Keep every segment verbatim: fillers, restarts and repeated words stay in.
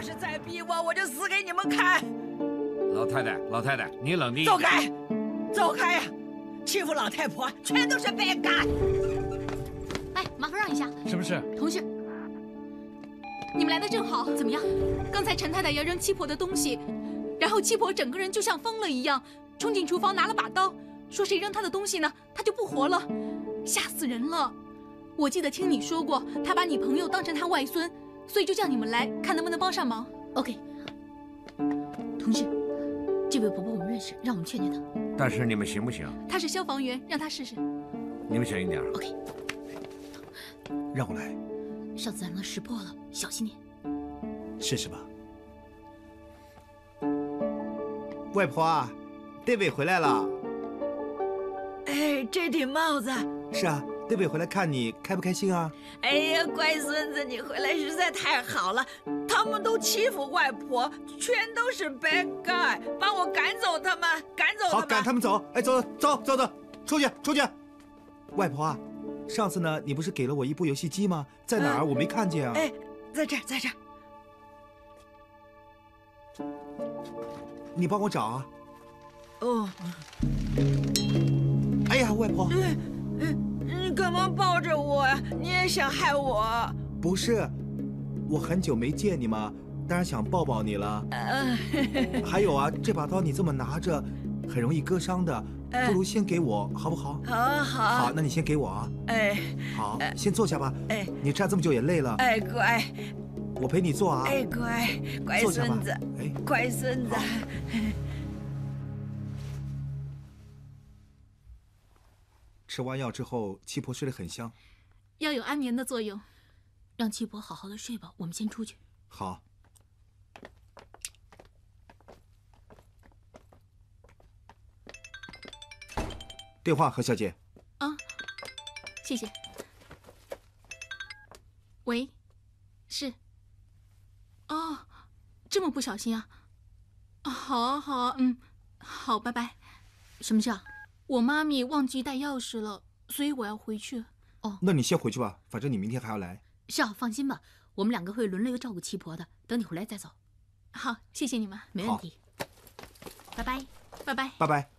是再逼我，我就死给你们看！ 老太太，老太太，你冷静。 走开，走开呀！欺负老太婆全都是白干！ 哎，麻烦让一下。 什么事？ 同事，你们来的正好。怎么样？刚才陈太太要扔七婆的东西，然后七婆整个人就像疯了一样，冲进厨房拿了把刀，说谁扔她的东西呢，她就不活了，吓死人了。我记得听你说过，她把你朋友当成她外孙，所以就叫你们来看能不能帮上忙。 OK， 同事，这位婆婆我们认识，让我们劝劝她。 但是你们行不行？ 她是消防员，让她试试。 你们小心点。 OK， 让我来。 上次让她识破了，小心点。 试试吧。外婆啊，大伟回来了。 哎，这顶帽子。 是啊，大伟回来看你，开不开心啊？ 哎呀，乖孙子，你回来实在太好了。他们都欺负外婆，全都是白干，帮我赶走他们，赶走他们。 好，赶他们走。哎，走走走走，出去出去。外婆啊，上次呢，你不是给了我一部游戏机吗？在哪儿？嗯、我没看见啊。 哎，在这儿，在这儿。 你帮我找啊。 哦。 哎呀，外婆。 嗯嗯，你干嘛抱着我呀？你也想害我？ 不是，我很久没见你嘛，当然想抱抱你了。 呃、 还有啊，这把刀你这么拿着，很容易割伤的，不如先给我，好不好？ 好好。 好，那你先给我啊。 哎。 好，先坐下吧。 哎。 你站这么久也累了。 哎，乖。 我陪你坐啊。 哎，乖，乖孙子。 哎， 乖孙子。 吃完药之后，七婆睡得很香， 要有安眠的作用。 让七婆好好的睡吧，我们先出去。 好。电话，何小姐。 啊，谢谢。喂，是。哦，这么不小心啊？好啊，好啊，嗯，好，拜拜。 什么事啊？ 我妈咪忘记带钥匙了，所以我要回去。 哦， 那你先回去吧，反正你明天还要来。 是啊，放心吧，我们两个会轮流照顾七婆的。等你回来再走。 好，谢谢你们， 没问题。拜拜， 拜拜， 拜拜。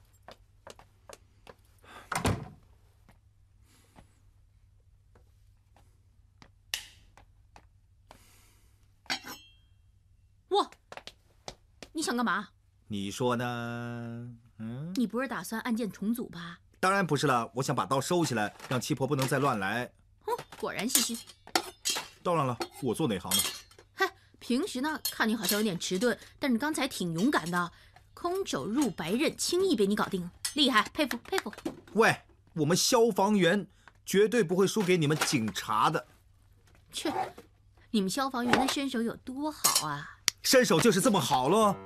哇，你想干嘛？ 你说呢？嗯， 你不是打算案件重组吧？ 当然不是了，我想把刀收起来，让七婆不能再乱来。 哼，果然细心。 当然了，我做哪行的？ 嗨，平时呢看你好像有点迟钝，但是刚才挺勇敢的，空手入白刃，轻易被你搞定，厉害，佩服佩服。 喂，我们消防员绝对不会输给你们警察的。 切，你们消防员的身手有多好啊？ 身手就是这么好了。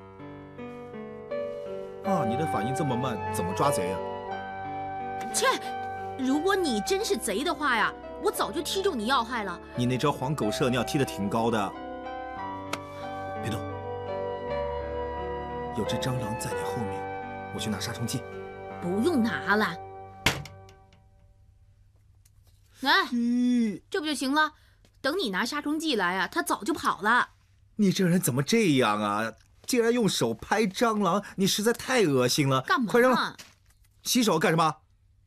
啊，你的反应这么慢，怎么抓贼啊？ 切，如果你真是贼的话呀，我早就踢中你要害了。 你那招黄狗射尿踢得挺高的。别动，有只蟑螂在你后面，我去拿杀虫剂。 不用拿了。哎， 嗯， 这不就行了？等你拿杀虫剂来啊，它早就跑了。 你这人怎么这样啊？竟然用手拍蟑螂，你实在太恶心了！ 干嘛？ 快扔了！洗手干什么？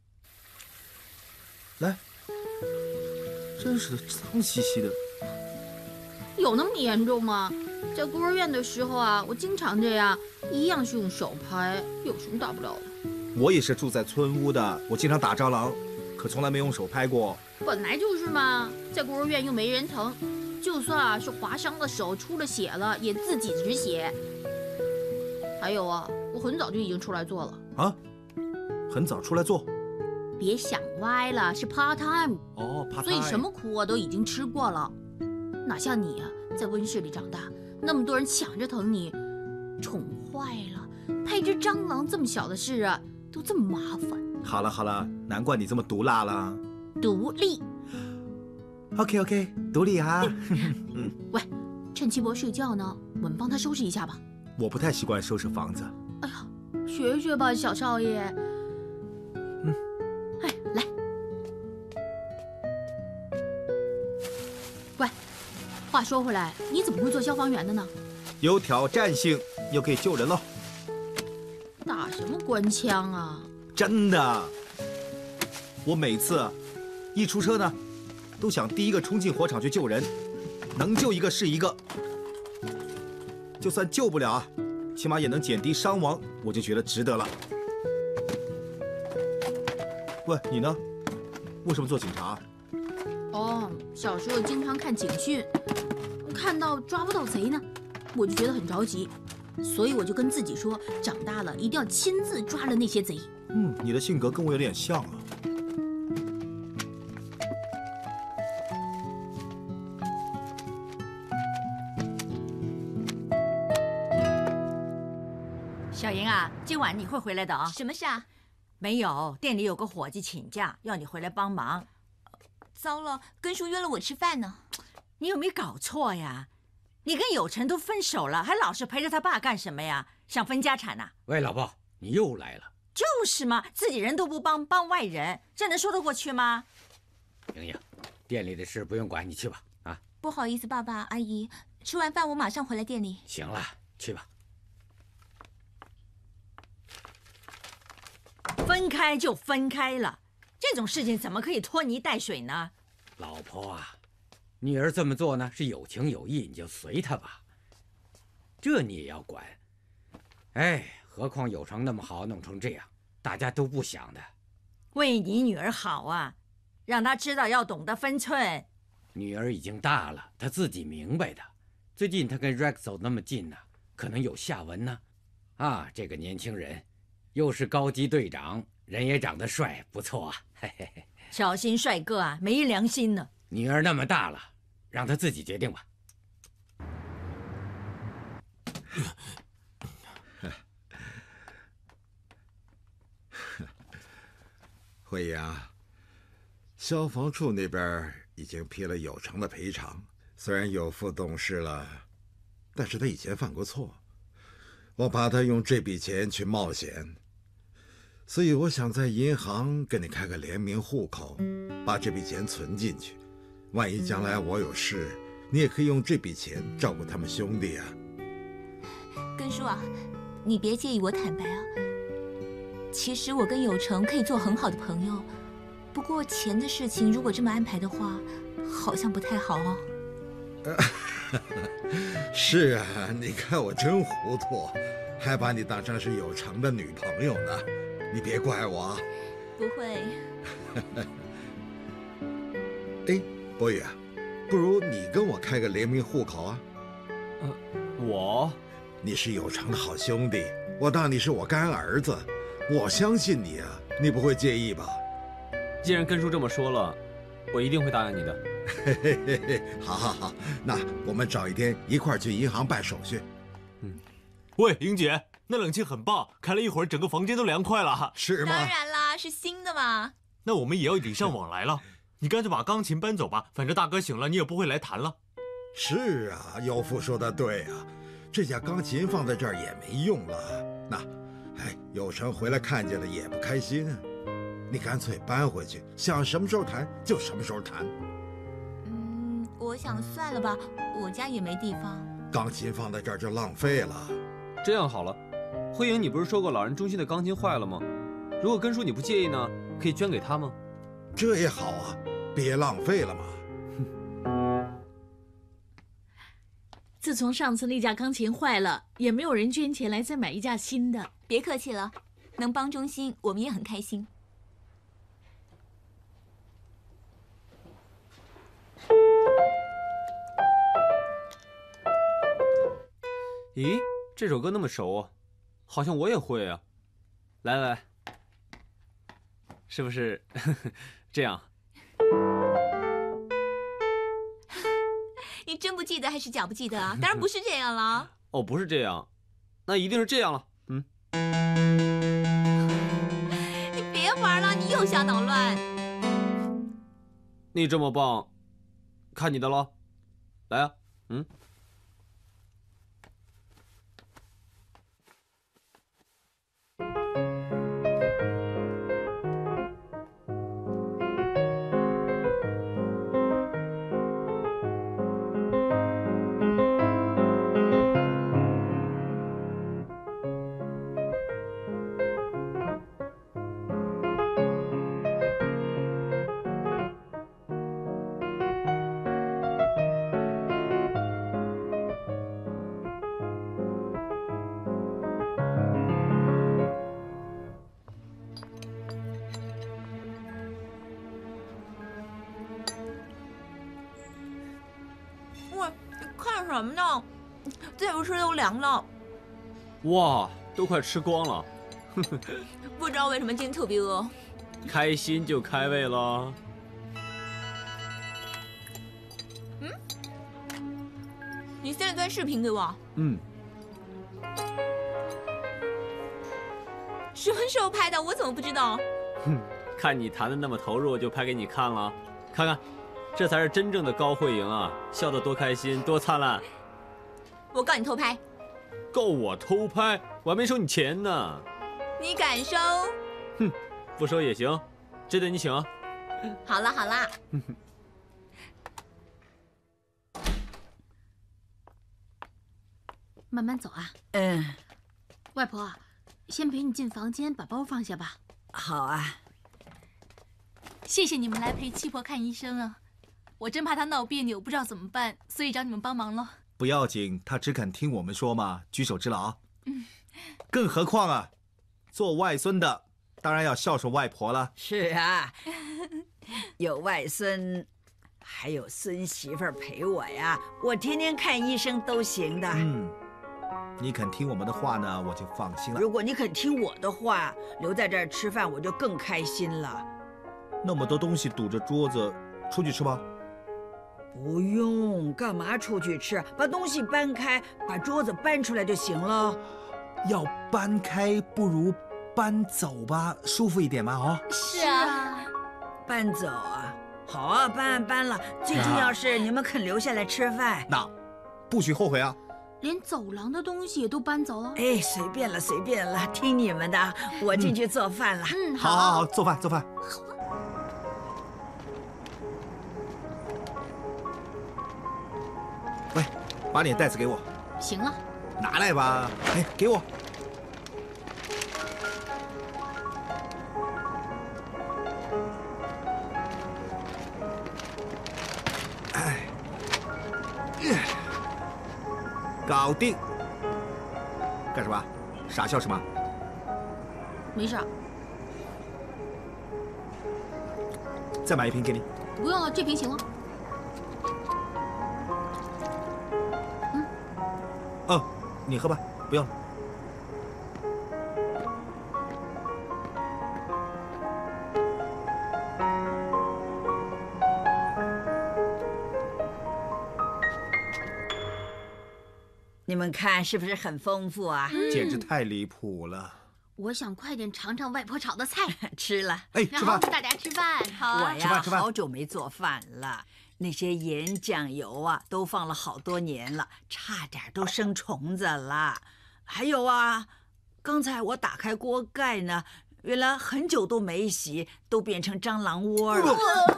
来，真是的，脏兮兮的。 有那么严重吗？在孤儿院的时候啊，我经常这样，一样是用手拍，有什么大不了的？ 我也是住在村屋的，我经常打蟑螂，可从来没用手拍过。 本来就是嘛，在孤儿院又没人疼，就算啊是划伤了手，出了血了，也自己止血。还有啊，我很早就已经出来做了啊，很早出来做。 别想歪了，是 part time 哦 ，part time。 所以什么苦我都已经吃过了，哪像你啊，在温室里长大，那么多人抢着疼你，宠坏了，拍只蟑螂这么小的事啊，都这么麻烦。 好了好了，难怪你这么毒辣了。 独立。 OK OK， 独立啊。 嗯，喂，趁七伯睡觉呢，我们帮他收拾一下吧。 我不太习惯收拾房子。 哎呀，学学吧，小少爷。 嗯。 哎，来。喂， 话说回来，你怎么会做消防员的呢？ 有挑战性，又可以救人喽。 打什么官腔啊？ 真的，我每次一出车呢，都想第一个冲进火场去救人，能救一个是一个。就算救不了啊，起码也能减低伤亡，我就觉得值得了。喂，你呢？为什么做警察？ 哦，小时候经常看警讯，看到抓不到贼呢，我就觉得很着急，所以我就跟自己说，长大了一定要亲自抓了那些贼。 嗯，你的性格跟我有点像啊。 小莹啊，今晚你会回来的啊？ 什么事啊？ 没有，店里有个伙计请假，要你回来帮忙。 糟了，根叔约了我吃饭呢。 你有没有搞错呀？你跟有成都分手了，还老是陪着他爸干什么呀？想分家产呐？ 喂，老婆，你又来了。 就是嘛，自己人都不帮，帮外人，这能说得过去吗？ 莹莹，店里的事不用管，你去吧。啊， 不好意思，爸爸、阿姨，吃完饭我马上回来店里。 行了，去吧。 分开就分开了，这种事情怎么可以拖泥带水呢？ 老婆啊，女儿这么做呢是有情有义，你就随她吧。这你也要管？哎，何况有成那么好，弄成这样，大家都不想的。 为你女儿好啊，让她知道要懂得分寸。 女儿已经大了，她自己明白的。最近她跟 Rex 走那么近呢，可能有下文呢。啊，这个年轻人。又是高级队长，人也长得帅，不错啊！嘿嘿嘿， 小心帅哥啊，没良心呢。 女儿那么大了，让她自己决定吧。 慧英，消防处那边已经批了有成的赔偿，虽然有副懂事了，但是他以前犯过错，我怕他用这笔钱去冒险。所以我想在银行给你开个联名户口，把这笔钱存进去，万一将来我有事，你也可以用这笔钱照顾他们兄弟啊。 根叔啊，你别介意我坦白啊。其实我跟有成可以做很好的朋友，不过钱的事情如果这么安排的话，好像不太好哦。 是啊，你看我真糊涂，还把你当成是有成的女朋友呢。你别怪我啊。 不会。 哎，博宇啊，不如你跟我开个联名户口啊。 呃，我？ 你是有成的好兄弟，我当你是我干儿子，我相信你啊，你不会介意吧？ 既然根叔这么说了，我一定会答应你的。 嘿嘿嘿嘿，好好好，那我们找一天一块儿去银行办手续。 嗯，喂，英姐。那冷气很棒，开了一会儿，整个房间都凉快了。 是吗？ 当然啦，是新的嘛。 那我们也要礼尚往来了。你干脆把钢琴搬走吧，反正大哥醒了，你也不会来弹了。 是啊，尤父说的对啊，这架钢琴放在这儿也没用了。那，哎，有成回来看见了也不开心啊。你干脆搬回去，想什么时候弹就什么时候弹。 嗯，我想算了吧，我家也没地方。 钢琴放在这儿就浪费了。 这样好了。慧莹，你不是说过老人中心的钢琴坏了吗？如果根叔你不介意呢，可以捐给他吗？ 这也好啊，别浪费了嘛。 自从上次那架钢琴坏了，也没有人捐钱来再买一架新的。 别客气了，能帮中心，我们也很开心。 咦，这首歌那么熟啊，好像我也会啊。来来来，是不是这样？ 你真不记得还是假不记得啊？当然不是这样了。 哦，不是这样，那一定是这样了。嗯。 你别玩了，你又瞎捣乱。 你这么棒，看你的了。来啊，嗯。 看什么呢？再不吃都凉了。 哇，都快吃光了。 不知道为什么今天特别饿。 开心就开胃了。 嗯？你塞了段视频给我？ 嗯。 什么时候拍的？我怎么不知道？ 哼，看你弹的那么投入，就拍给你看了。看看，这才是真正的高慧莹啊！笑得多开心，多灿烂。 我告你偷拍。 告我偷拍？我还没收你钱呢。 你敢收？ 哼，不收也行，这顿你请啊。 好了好了。 慢慢走啊。 嗯。 外婆，先陪你进房间，把包放下吧。 好啊。 谢谢你们来陪七婆看医生啊，我真怕她闹别扭，不知道怎么办，所以找你们帮忙了。 不要紧，她只肯听我们说嘛，举手之劳。 嗯。 更何况啊，做外孙的当然要孝顺外婆了。 是啊，有外孙，还有孙媳妇儿陪我呀，我天天看医生都行的。 嗯。你肯听我们的话呢，我就放心了。 如果你肯听我的话，留在这儿吃饭，我就更开心了。 那么多东西堵着桌子，出去吃吧。 不用，干嘛出去吃？把东西搬开，把桌子搬出来就行了。 要搬开不如搬走吧，舒服一点嘛，哦。 是啊， 搬走啊，好啊，搬啊搬了。最重要是你们肯留下来吃饭。 那，不许后悔啊。 连走廊的东西也都搬走了。 哎，随便了，随便了，听你们的，我进去做饭了。 嗯， 好，好，好，做饭，做饭。 好。 喂，把你的袋子给我。 行了。 拿来吧。哎，给我。哎。搞定！干什么？傻笑什么？ 没事。 再买一瓶给你。 不用了，这瓶行了。嗯。 哦，你喝吧，不用了。 你们看是不是很丰富啊？ 简直太离谱了！ 我想快点尝尝外婆炒的菜。 吃了。 哎，吃饭。 大家吃饭。好。 我呀，好久没做饭了，那些盐酱油啊，都放了好多年了，差点都生虫子了。还有啊，刚才我打开锅盖呢，原来很久都没洗，都变成蟑螂窝了。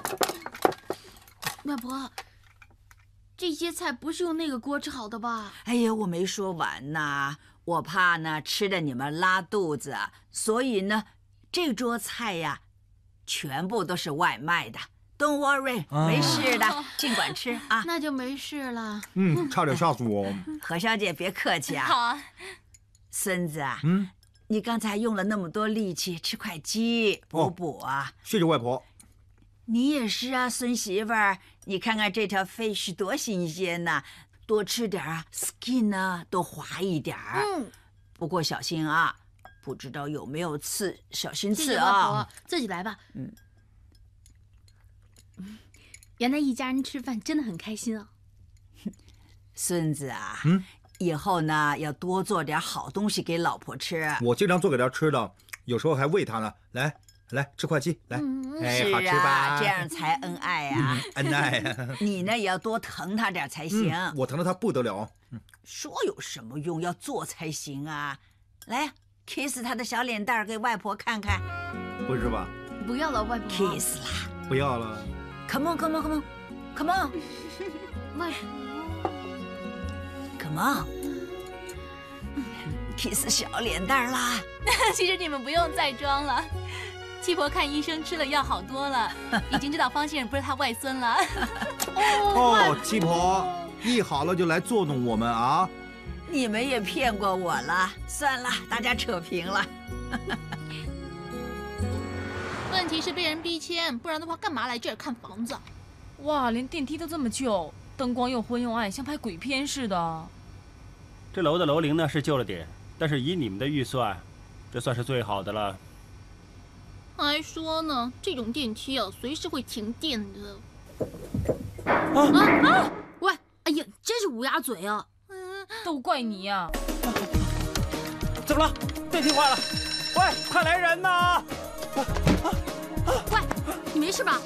外婆。这些菜不是用那个锅炒的吧？ 哎呀，我没说完呢，我怕呢吃的你们拉肚子，所以呢，这桌菜呀，全部都是外卖的。Don't worry，、啊、没事的，尽管吃啊。 那就没事了。 嗯，差点吓死我。 何小姐别客气啊。 好啊。 孙子啊， 嗯， 你刚才用了那么多力气，吃块鸡补补啊、哦。 谢谢外婆。 你也是啊，孙媳妇儿，你看看这条 fish 多新鲜呐，多吃点啊 ，skin 呢多滑一点儿。 嗯， 不过小心啊，不知道有没有刺，小心刺啊。外婆，自己来吧。 嗯。 原来一家人吃饭真的很开心啊。 孙子啊， 嗯， 以后呢要多做点好东西给老婆吃。 我经常做给她吃的，有时候还喂她呢。来。来吃块鸡，来， 嗯、 哎，好吃吧？ 这样才恩爱啊！ 恩爱啊！ 你呢也要多疼他点才行、 嗯。我疼得他不得了。 嗯、说有什么用？要做才行啊！来 ，kiss 他的小脸蛋儿给外婆看看。 不是吧？ 不要了，外婆。 kiss 啦！ 不要了。 Come on, come on, come on, come on！ 外婆 ，come on！kiss 小脸蛋儿啦！ 其实你们不用再装了。七婆看医生吃了药好多了，已经知道方先生不是她外孙了。 哦，七婆，一好了就来捉弄我们啊！ 你们也骗过我了，算了，大家扯平了。 问题是被人逼迁，不然的话干嘛来这儿看房子？ 哇，连电梯都这么旧， 灯光又昏又暗，像拍鬼片似的。 这楼的楼龄呢是旧了点，但是以你们的预算，这算是最好的了。 还说呢，这种电梯啊，随时会停电的。 啊啊啊！喂，哎呀，真是乌鸦嘴啊！ 嗯，都怪你呀！ 怎么了？电梯坏了！喂，快来人呐！ 喂，你没事吧？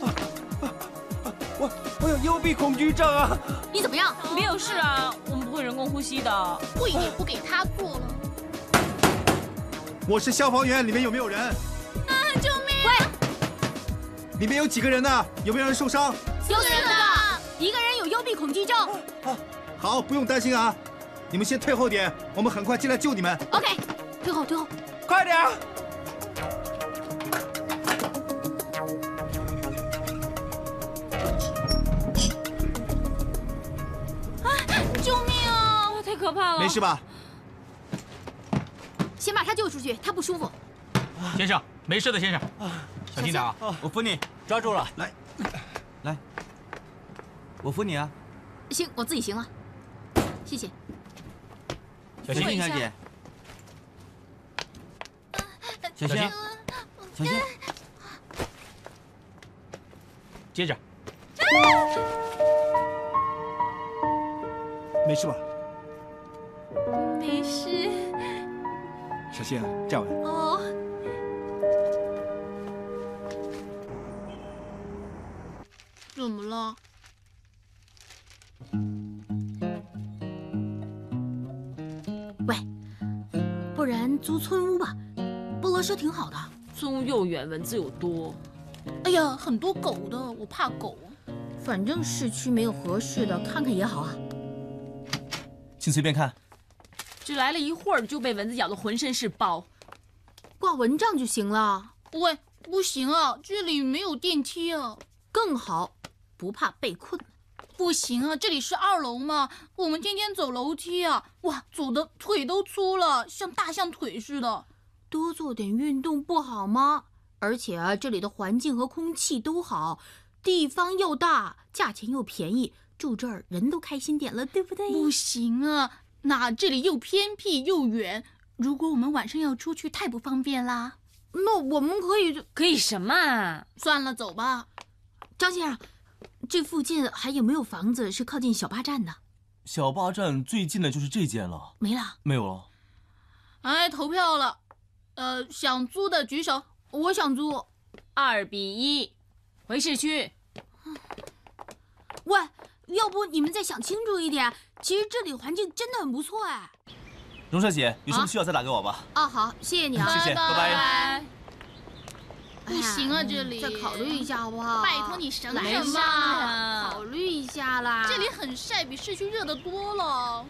我我有幽闭恐惧症啊！ 你怎么样？ 没有事啊，我们不会人工呼吸的。 会也不给他做了。 我是消防员，里面有没有人？ 啊！救命！ 喂，里面有几个人呢？有没有人受伤？ 有四个，一个人有幽闭恐惧症。 啊，好，不用担心啊，你们先退后点，我们很快进来救你们。 OK， 退后，退后， 快点！ 救命啊！ 太可怕了！ 没事吧？ 先把他救出去，他不舒服。 先生，没事的，先生，小心点啊！ 我扶你，抓住了。 来， 来，我扶你啊。 行，我自己行了，谢谢。 小心， 小姐。小心，小心。 接着。 没事吧？ 没事。 小心啊，站稳。 哦。怎么了？喂，不然租村屋吧，菠萝社挺好的。 村屋又远，蚊子又多。 哎呀，很多狗的，我怕狗。反正市区没有合适的，看看也好啊。 请随便看。 只来了一会儿就被蚊子咬得浑身是包， 挂蚊帐就行了。喂，不行啊，这里没有电梯啊。更好，不怕被困。不行啊，这里是二楼嘛，我们天天走楼梯啊，哇，走的腿都粗了，像大象腿似的。多做点运动不好吗？而且啊，这里的环境和空气都好，地方又大，价钱又便宜，住这儿人都开心点了，对不对？不行啊，那这里又偏僻又远，如果我们晚上要出去，太不方便啦。那我们可以可以什么啊？ 算了，走吧。张先生，这附近还有没有房子是靠近小巴站的？ 小巴站最近的就是这间了。 没了？ 没有了。 哎，投票了。呃，想租的举手。我想租。 二比一，回市区。 喂，要不你们再想清楚一点？其实这里环境真的很不错哎。 荣社姐，有什么需要再打给我吧。 啊，好，谢谢你啊， 谢谢，拜拜。 不行啊，这里再考虑一下好不好？拜托你省省吧，考虑一下啦。这里很晒，比市区热得多了。啊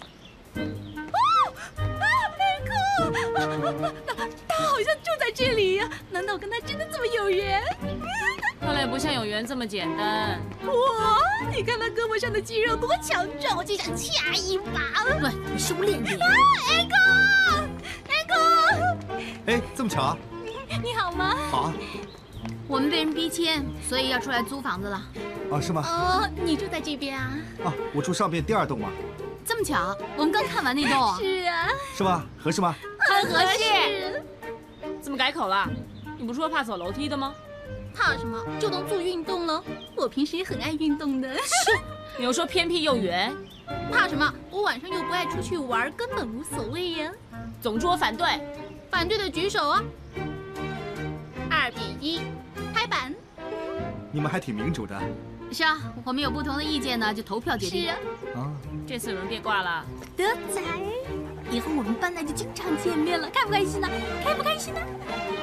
啊，梅克，他好像住在这里呀，难道跟他真的这么有缘？ 看来不像有缘这么简单。 哇，你看他胳膊上的肌肉多强壮，我就想掐一把。喂，你修炼点。啊，艾克，艾克， 哎，这么巧啊？ 你好吗？ 好啊。 我们被人逼迁，所以要出来租房子了。 啊，是吗？ 哦，你住在这边啊？ 啊，我住上边第二栋啊。 这么巧，我们刚看完那栋。是啊。 是吗？合适吗？ 很合适。 怎么改口了？你不是说怕走楼梯的吗？ 怕什么？就当做运动了。我平时也很爱运动的。 你又说偏僻又远， 怕什么？我晚上又不爱出去玩，根本无所谓呀。 总之我反对。 反对的举手啊！二比一，拍板。 你们还挺民主的。 是啊，我们有不同的意见呢，就投票决定。是啊。 啊， 这次轮电挂了。 德仔，以后我们搬来就经常见面了，开不开心呢？开不开心呢？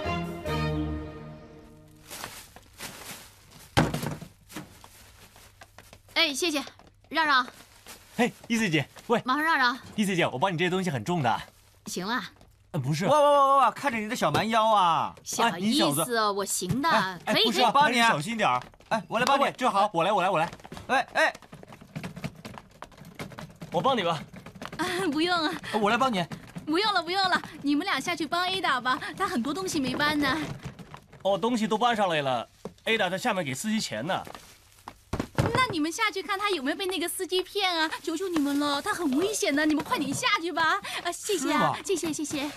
哎，谢谢，让让。 嘿，伊子姐，喂， 马上让让。 伊子姐，我帮你这些东西很重的。 行了。 呃，不是。 哇哇哇哇！看着你的小蛮腰啊！ 小意思，我行的，可以可以。 我帮你，小心点儿。 哎，我来帮你，正好， 我来，我来，我来。 哎哎， 我帮你吧。 啊，不用啊。 我来帮你。 不用了，不用了，你们俩下去帮 Ada 吧，她很多东西没搬呢。 哦，东西都搬上来了 ，Ada 在下面给司机钱呢。 那你你们下去看他有没有被那个司机骗啊！求求你们了，他很危险的，你们快点下去吧！啊，谢谢啊，谢谢谢谢。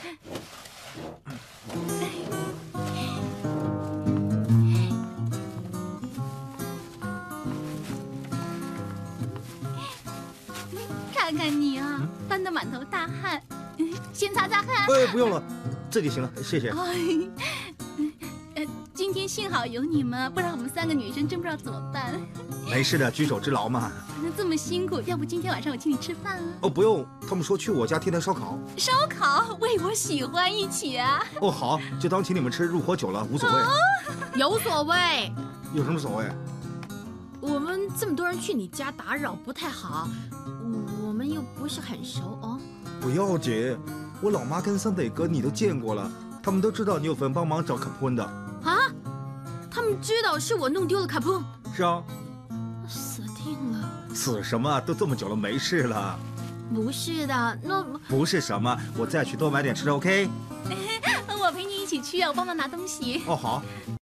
看看你啊，搬得满头大汗，先擦擦汗。 哎，不用了，这就行了，谢谢。 哎，呃，今天幸好有你们，不然我们三个女生真不知道怎么办。 没事的，举手之劳嘛。 那这么辛苦，要不今天晚上我请你吃饭啊？ 哦，不用，他们说去我家天天烧烤。 烧烤，喂，我喜欢，一起啊。 哦，好，就当请你们吃入伙酒了，无所谓。 哦、有所谓。 有什么所谓？ 我们这么多人去你家打扰不太好，我们又不是很熟哦。 不要紧，我老妈跟三得哥你都见过了，他们都知道你有份帮忙找卡普恩的。 啊？他们知道是我弄丢了卡普恩？ 是啊。 死定了！ 死什么？都这么久了，没事了。 不是的，那不是什么，我再去多买点吃的 ，OK？ 我陪你一起去啊，我帮忙拿东西。 哦，好。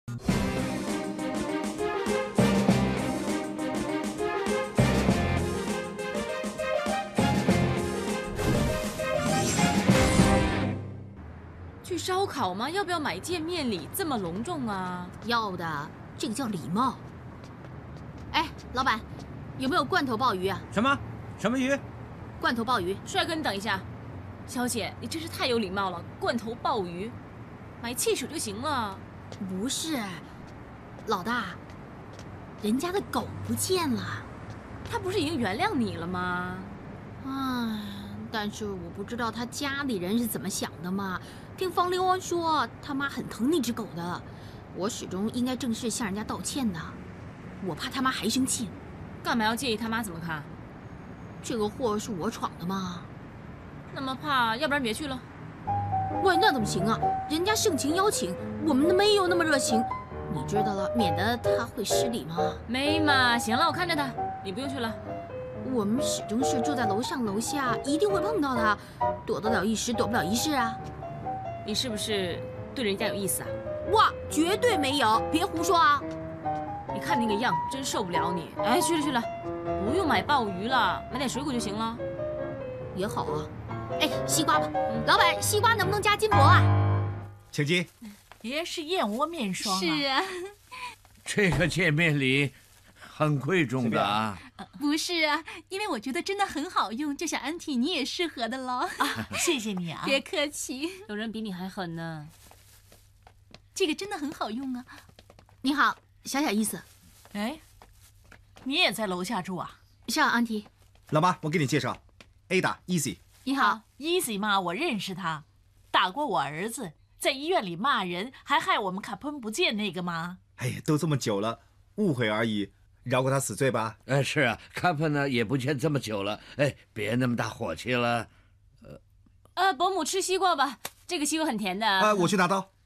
去烧烤吗？要不要买见面礼？这么隆重啊？ 要的，这个叫礼貌。哎，老板，有没有罐头鲍鱼啊？ 什么？什么鱼？ 罐头鲍鱼。 帅哥，你等一下。小姐，你真是太有礼貌了。罐头鲍鱼，买汽水就行了。 不是，老大，人家的狗不见了。 他不是已经原谅你了吗？ 唉，但是我不知道他家里人是怎么想的嘛。听方灵王说，他妈很疼那只狗的。我始终应该正式向人家道歉的。我怕他妈还生气。 干嘛要介意他妈怎么看？ 这个祸是我闯的嘛。 那么怕，要不然别去了。 喂，那怎么行啊？人家盛情邀请，我们没有那么热情。你知道了，免得他会失礼嘛。 没嘛，行了，我看着他，你不用去了。 我们始终是住在楼上楼下，一定会碰到他，躲得了一时，躲不了一世啊。 你是不是对人家有意思啊？ 哇，绝对没有，别胡说啊！ 你看那个样，真受不了你。哎，去了去了，不用买鲍鱼了，买点水果就行了。 也好啊。哎，西瓜吧，嗯、老板，西瓜能不能加金箔啊？ 请进。 别是燕窝面霜啊？ 是啊。 这个见面礼很贵重的啊。 不是啊，因为我觉得真的很好用，就想安提你也适合的喽。 啊，谢谢你啊。 别客气。 有人比你还狠呢。 这个真的很好用啊。 你好，小小意思。 哎，你也在楼下住啊？ 是啊，安提。 老妈，我给你介绍 ，Ada Easy。 你好 ，Easy 妈，我认识他，打过我儿子，在医院里骂人，还害我们卡喷不见那个吗？ 哎呀，都这么久了，误会而已，饶过他死罪吧。 哎，是啊，卡喷呢也不见这么久了，哎，别那么大火气了。 呃，呃，伯母吃西瓜吧，这个西瓜很甜的。 啊，我去拿刀。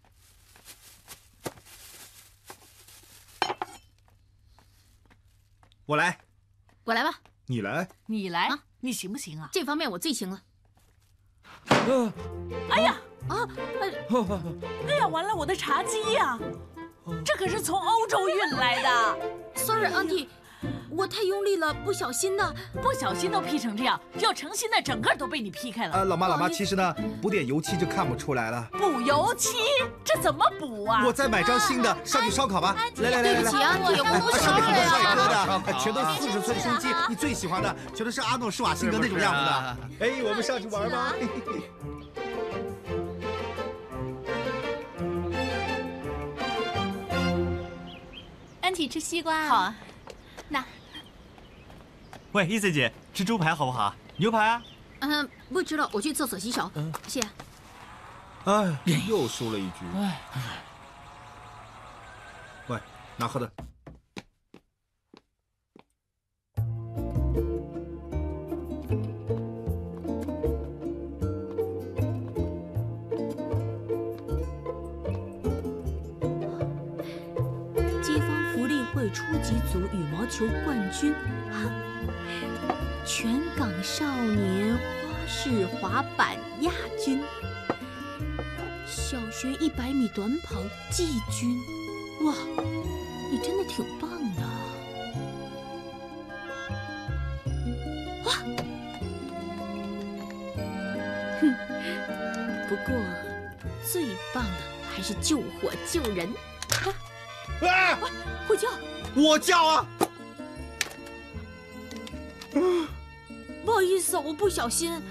我来。 我来吧。 你来。 你来啊？你行不行啊？ 这方面我最行了。 呃、哎呀啊！哎，哎呀，完了，我的茶几呀、啊，这可是从欧洲运来的。 Sorry， Auntie， 我太用力了，不小心的。 不小心都劈成这样，要诚心的，整个都被你劈开了。 啊，老妈，老妈，其实呢，补点油漆就看不出来了。 补油漆？这怎么补啊？ 我再买张新的，上去烧烤吧。来来来来来， 对不起啊，你也不是上面很多帅哥的，全都四十寸胸肌，你最喜欢的全都是阿诺施瓦辛格那种样子的。哎，我们上去玩吧。 安提吃西瓜。 好啊。 那。 喂，伊森姐，吃猪排好不好？牛排啊？ 嗯，不吃了，我去厕所洗手。嗯，谢。 哎，又输了一局。哎。喂，拿喝的。 街坊福利会初级组羽毛球冠军，全港少年花式滑板亚军，小学一百米短跑季军。哇，你真的挺棒的。 不过最棒的还是救火救人。 啊！ 会叫， 我叫啊！ 不好意思，我不小心。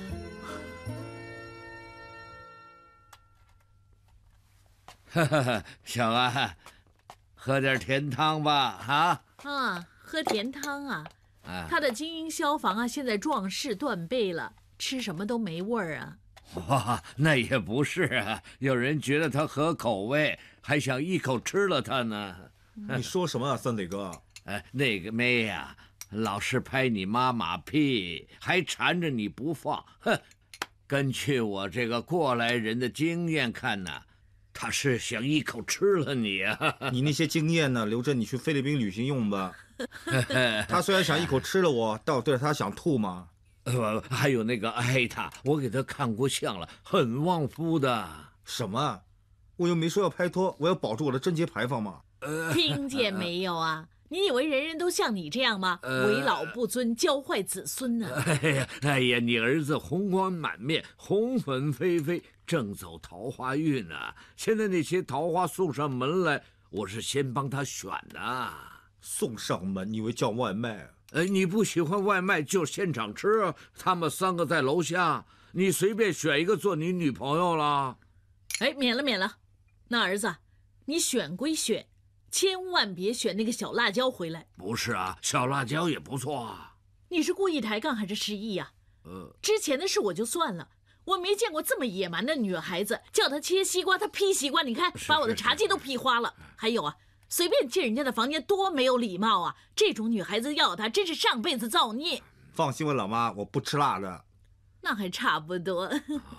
哈哈，小安，喝点甜汤吧，啊！ 啊，喝甜汤啊！ 啊， 他的精英消防啊，现在壮士断背了，吃什么都没味儿啊。 哇，那也不是啊，有人觉得它合口味，还想一口吃了它呢。 你说什么啊，三嘴哥？ 哎，那个妹呀、啊，老是拍你妈马屁，还缠着你不放。哼，根据我这个过来人的经验看呢，他是想一口吃了你啊。 你那些经验呢，留着你去菲律宾旅行用吧。他虽然想一口吃了我，但我对他想吐吗？ 呃，还有那个艾塔，我给他看过相了，很旺夫的。 什么？我又没说要拍拖，我要保住我的贞节牌坊嘛。 呃， 听见没有啊？你以为人人都像你这样吗？ 呃、 为老不尊，教坏子孙呢、啊？ 哎呀，哎呀，你儿子红光满面，红粉飞飞，正走桃花运呢、啊。现在那些桃花送上门来，我是先帮他选的。 送上门？你以为叫外卖？ 哎，你不喜欢外卖就现场吃，他们三个在楼下，你随便选一个做你女朋友了。 哎，免了免了。那儿子，你选归选，千万别选那个小辣椒回来。 不是啊，小辣椒也不错啊。 你是故意抬杠还是失忆呀、 啊？呃， 之前的事我就算了，我没见过这么野蛮的女孩子，叫她切西瓜，她劈西瓜，你看把我的茶几都劈花了。还有啊。随便进人家的房间，多没有礼貌啊！这种女孩子要她，真是上辈子造孽。 放心吧，老妈，我不吃辣的。 那还差不多。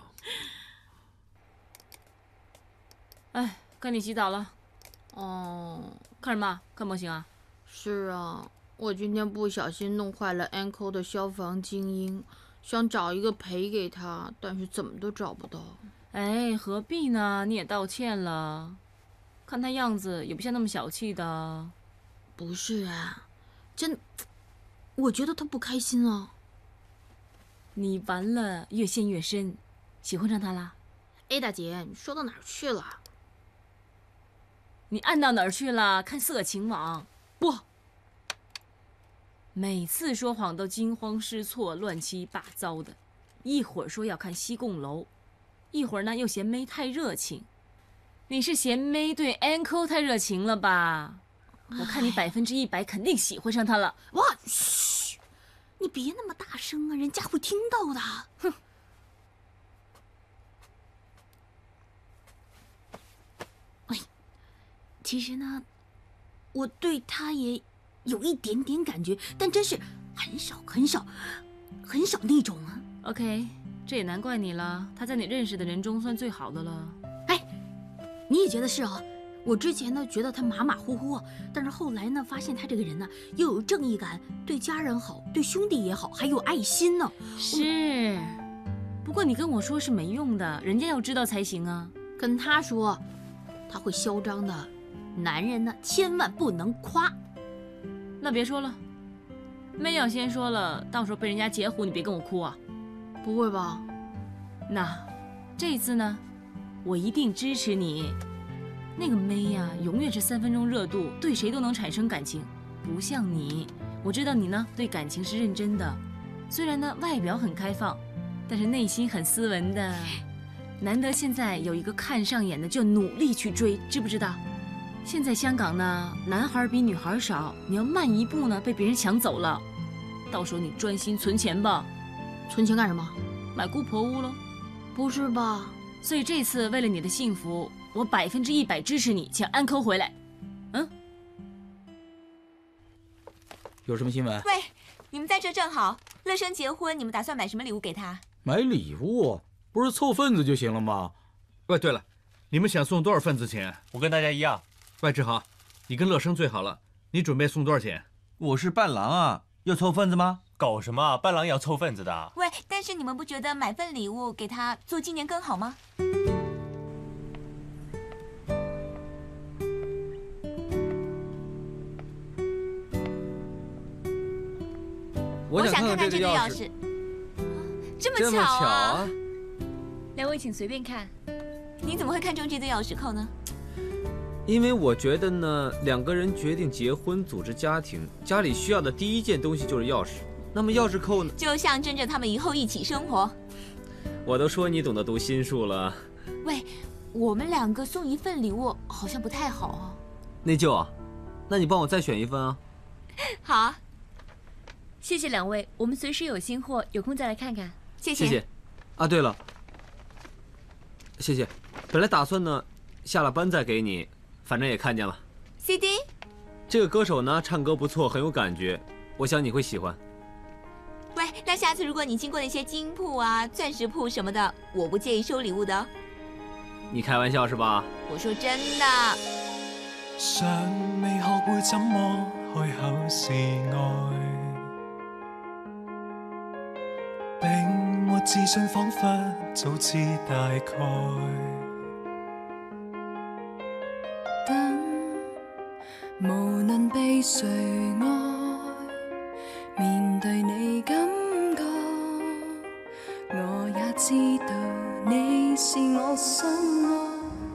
哎，该你洗澡了。哦，看什么？看模型啊？ 是啊，我今天不小心弄坏了 Anko 的消防精英，想找一个赔给他，但是怎么都找不到。 哎，何必呢？你也道歉了。看他样子也不像那么小气的。 不是啊，真，我觉得他不开心啊。 你完了，越陷越深，喜欢上他了？ 哎，大姐，你说到哪儿去了？ 你按到哪儿去了？看色情网？不，每次说谎都惊慌失措、乱七八糟的，一会儿说要看西贡楼，一会儿呢又嫌妹太热情。你是嫌妹对 Anko 太热情了吧？我看你百分之一百肯定喜欢上他了。 哇，嘘，你别那么大声啊，人家会听到的。哼。哎，其实呢，我对他也有一点点感觉，但真是很少很少很少那种啊。 OK， 这也难怪你了，他在你认识的人中算最好的了。 哎。你也觉得是啊？我之前呢觉得他马马虎虎，但是后来呢发现他这个人呢又有正义感，对家人好，对兄弟也好，还有爱心呢。 是，不过你跟我说是没用的，人家要知道才行啊。 跟他说，他会嚣张的。男人呢千万不能夸。 那别说了，妹要先说了，到时候被人家截胡，你别跟我哭啊。 不会吧？ 那这次呢？我一定支持你。那个妹呀、啊，永远是三分钟热度，对谁都能产生感情，不像你。我知道你呢，对感情是认真的，虽然呢外表很开放，但是内心很斯文的。难得现在有一个看上眼的，就努力去追，知不知道？现在香港呢，男孩比女孩少，你要慢一步呢，被别人抢走了。到时候你专心存钱吧。 存钱干什么？ 买姑婆屋喽。 不是吧？ 所以这次为了你的幸福，我百分之一百支持你将安抠回来。嗯？ 有什么新闻？ 喂，你们在这正好。乐生结婚，你们打算买什么礼物给他？ 买礼物？不是凑份子就行了吗？ 喂，对了，你们想送多少份子钱？ 我跟大家一样。 喂，志豪，你跟乐生最好了，你准备送多少钱？ 我是伴郎啊，要凑份子吗？搞什么？伴郎也要凑份子的。 喂，但是你们不觉得买份礼物给他做纪念更好吗？ 我想看看这个钥匙。这么巧啊！ 两位请随便看。 你怎么会看中这对钥匙扣呢？ 因为我觉得呢，两个人决定结婚、组织家庭，家里需要的第一件东西就是钥匙。那么钥匙扣呢， 就象征着他们以后一起生活。 我都说你懂得读心术了。 喂，我们两个送一份礼物好像不太好啊。 内疚啊？那你帮我再选一份啊。 好啊。 谢谢两位，我们随时有新货，有空再来看看。 谢谢。 谢谢。啊，对了，谢谢。本来打算呢，下了班再给你，反正也看见了。 C D。 这个歌手呢，唱歌不错，很有感觉，我想你会喜欢。 喂，那下次如果你经過那些金鋪啊、鑽石鋪什麼的，我不介意收禮物的。 你開玩笑是吧？ 我說真的。 尚未學會怎麼開口示愛，並沒自信，彷彿早知大概。 等無論被誰愛。面對你感覺，我也知道你是我心愛。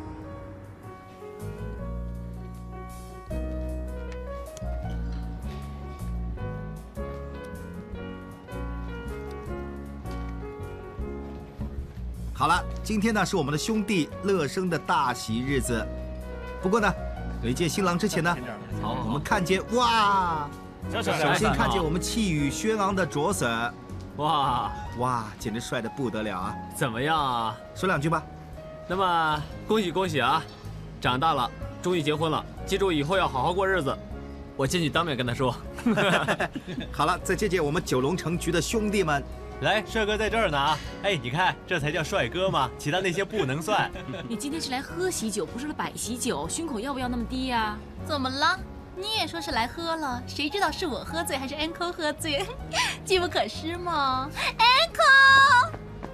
好了，今天呢是我们的兄弟乐生的大喜日子。不过呢，推荐新郎之前呢，我们看见哇。首先看见我们气宇轩昂的卓 Sir， 哇哇，简直帅得不得了啊！ 怎么样啊？ 说两句吧。 那么恭喜恭喜啊，长大了，终于结婚了，记住以后要好好过日子。我进去当面跟他说。 好了，再见见我们九龙城局的兄弟们。 来，帅哥在这儿呢啊！哎，你看，这才叫帅哥嘛，其他那些不能算。 你今天是来喝喜酒，不是来摆喜酒，胸口要不要那么低呀？ 怎么了？你也说是来喝了，谁知道是我喝醉还是 Uncle 喝醉？机不可失嘛 ，Uncle。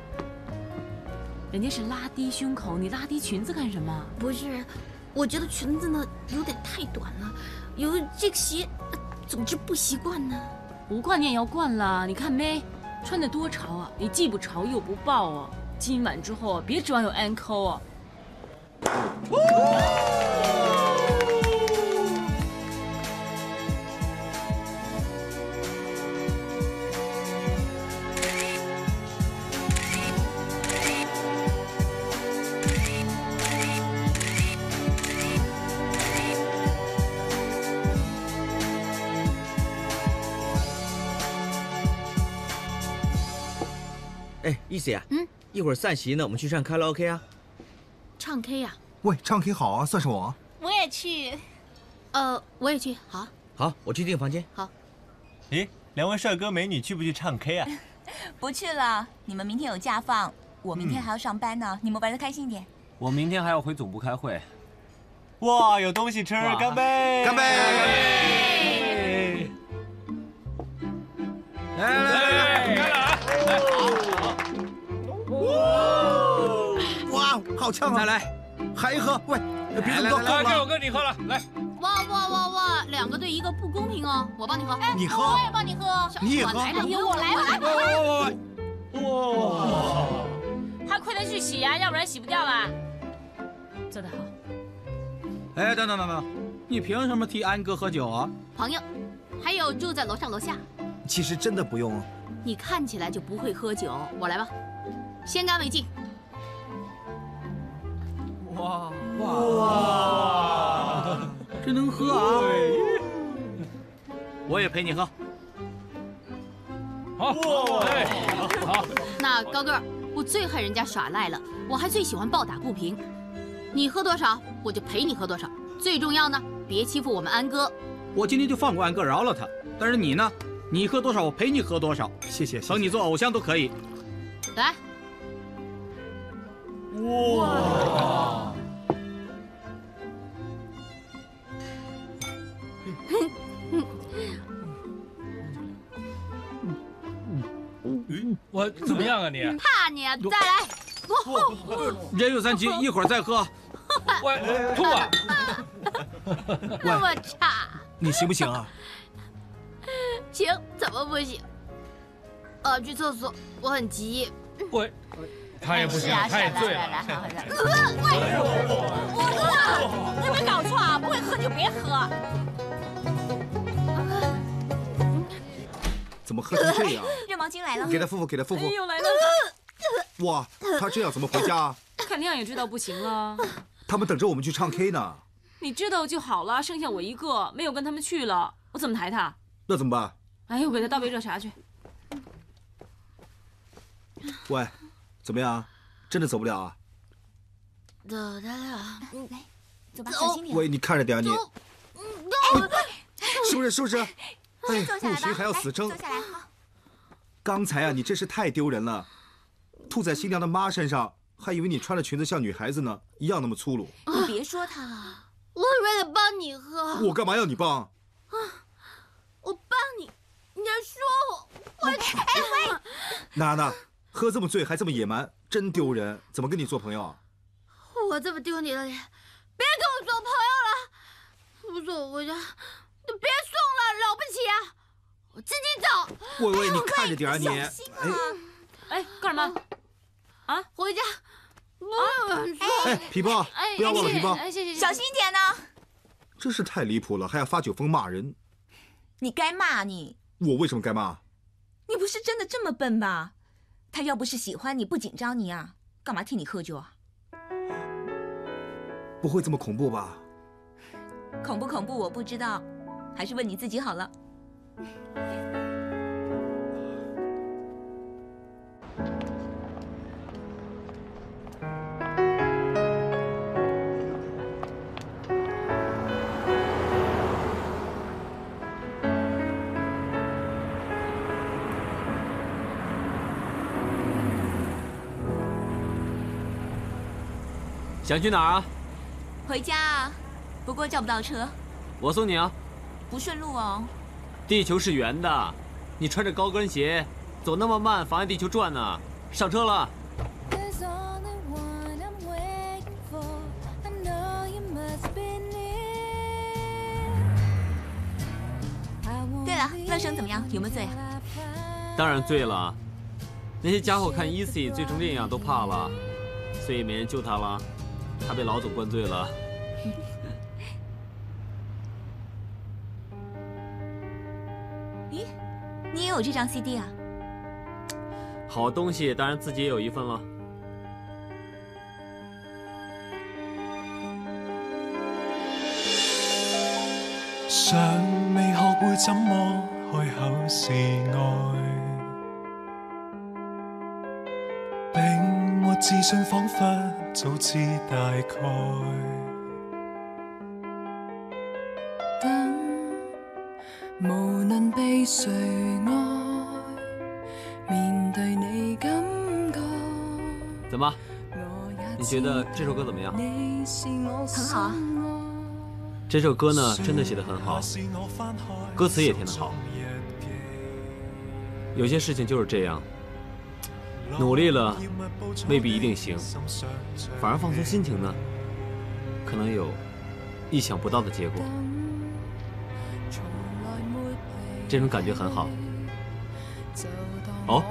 人家是拉低胸口，你拉低裙子干什么？ 不是，我觉得裙子呢有点太短了，有这个鞋，总之不习惯呢。 不惯你也要惯了，你看妹，穿得多潮啊！你既不潮又不爆啊！今晚之后别指望有 Uncle 啊！ 哎，意思呀？ 嗯， 一会儿散席呢，我们去唱卡拉 OK 啊。 唱 K 呀？ 喂，唱 K 好啊，算是我。 我也去。 呃，我也去。好。 好，我去订房间。 好。 咦，两位帅哥美女去不去唱 K 啊？ 不去了，你们明天有假放，我明天还要上班呢，你们玩得开心一点。 我明天还要回总部开会。 哇，有东西吃，干杯！ 干杯！来来来来，干了！哇，好呛啊！ 再来， 还一喝，喂，别这么多，够了。 给我跟你喝了，来。 哇哇哇哇，两个对一个不公平哦！我帮你喝， 你喝， 我也帮你喝， 你也喝， 我来了， 我来， 我来。哇！还快点去洗呀，要不然洗不掉了。做得好。 哎，等等等等，你凭什么替安哥喝酒啊？ 朋友，还有住在楼上楼下。 其实真的不用。 你看起来就不会喝酒，我来吧，先干为敬。 哇哇，这能喝啊！ 我也陪你喝。 好，哎，好。 那高个儿，我最恨人家耍赖了，我还最喜欢暴打不平。你喝多少，我就陪你喝多少。最重要呢，别欺负我们安哥。 我今天就放过安哥，饶了他。但是你呢？你喝多少，我陪你喝多少。 谢谢。 等你做偶像都可以。 来。 哇！ 我怎么样啊你？ 怕你啊！再来。 人有三急，一会儿再喝。 喂，吐啊！ 那么差， 你行不行啊？ 行，怎么不行？呃，去厕所，我很急。 喂， 他也不行，他也醉了。 喂，我喝，你有没有搞错啊？不会喝就别喝。 怎么喝成这样？ 热毛巾来了， 给他敷敷，给他敷敷。 又来了。 哇，他这样怎么回家啊？ 看那样也知道不行了。 他们等着我们去唱 K 呢。 你知道就好了，剩下我一个，没有跟他们去了，我怎么抬他？ 那怎么办？ 哎，我给他倒杯热茶去。 喂，怎么样？真的走不了啊？ 走得了，来，走吧，小心点。 喂，你看着点啊你。是不是？是不是？哎，不行还要死撑。 坐下来。 刚才啊，你真是太丢人了，吐在新娘的妈身上，还以为你穿着裙子像女孩子呢，一样那么粗鲁。 你别说他了， 我是为了帮你喝。 我干嘛要你帮？ 啊，我帮你，你还说我，我哎喂！ 娜娜，喝这么醉还这么野蛮，真丢人，怎么跟你做朋友啊？ 我这么丢你的脸，别跟我做朋友了，不送我回家，就别送了，了不起啊！我自己走。 喂喂，你看着点啊你！ 哎， 哎，干什么？啊， 回家。不能说。 哎，皮包，不要忘了皮包。 哎，谢谢， 小心一点呢。 真是太离谱了，还要发酒疯骂人。 你该骂你。 我为什么该骂？ 你不是真的这么笨吧？他要不是喜欢你，不紧张你啊，干嘛替你喝酒啊？ 不会这么恐怖吧？ 恐不恐怖我不知道，还是问你自己好了。 想去哪儿啊？ 回家啊，不过叫不到车。 我送你啊。 不顺路哦。 地球是圆的，你穿着高跟鞋走那么慢，妨碍地球转呢。上车了。 对了，乐生怎么样？有没有醉啊？ 当然醉了。那些家伙看 Easy 醉成这样都怕了，所以没人救他了。他被老总灌醉了。 咦，你也有这张 C D 啊？ 好东西当然自己也有一份了。 尚未學會怎麼開口示愛，並沒自信，彷彿早知大概。 等，無論被誰愛，面對你感覺。 怎麼？你覺得這首歌怎麼樣？ 很好啊。 这首歌呢，真的写得很好，歌词也填得好。有些事情就是这样，努力了未必一定行，反而放松心情呢，可能有意想不到的结果。这种感觉很好。哦。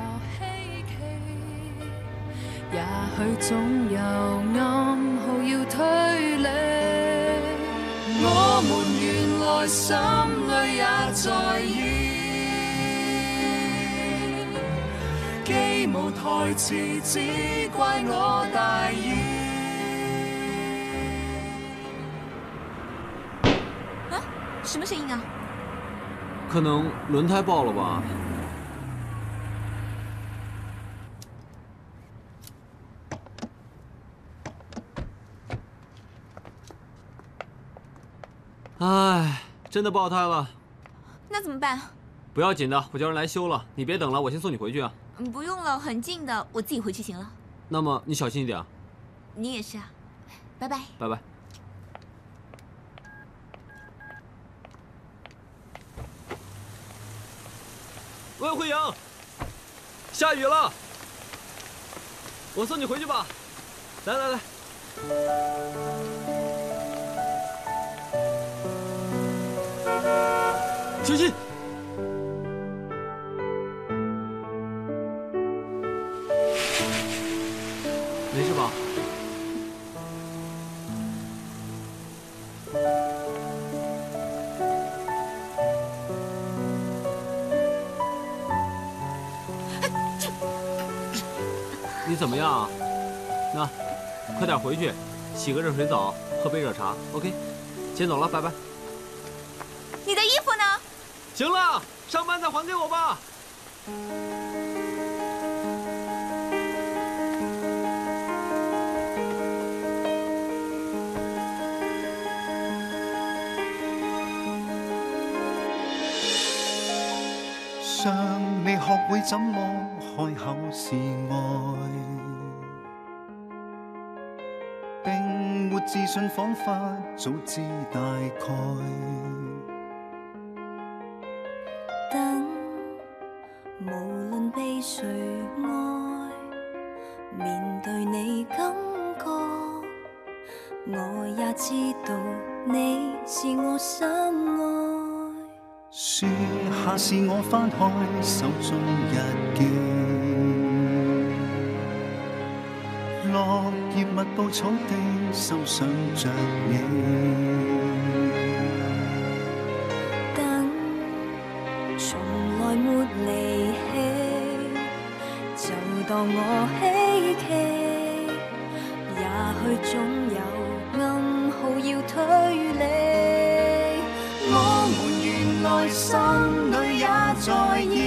也許總有暗號要推理。我們原來心裏也在意，既無台詞，只怪我大意。 啊，什麼聲音啊？ 可能輪胎爆了吧。唉，真的爆胎了， 那怎么办？ 不要紧的，我叫人来修了。你别等了，我先送你回去啊。 嗯，不用了，很近的，我自己回去行了。 那么你小心一点。 你也是啊，拜拜。 拜拜。喂，慧阳，下雨了，我送你回去吧。来来来。小心！ 没事吧？你怎么样啊？那，快点回去，洗个热水澡，喝杯热茶。OK， 先走了，拜拜。 你的衣服呢？ 行了，上班再还给我吧。 尚未學會怎麼開口示愛，並沒自信，彷彿早知大概。 等，無論被誰愛，面對你感覺，我也知道你是我心愛。 說下是我翻開手中日記，落葉密布草地，心想着你。 等，從來沒離棄，就當我希冀，也許總有暗號要推理。我們原來心裏也在意。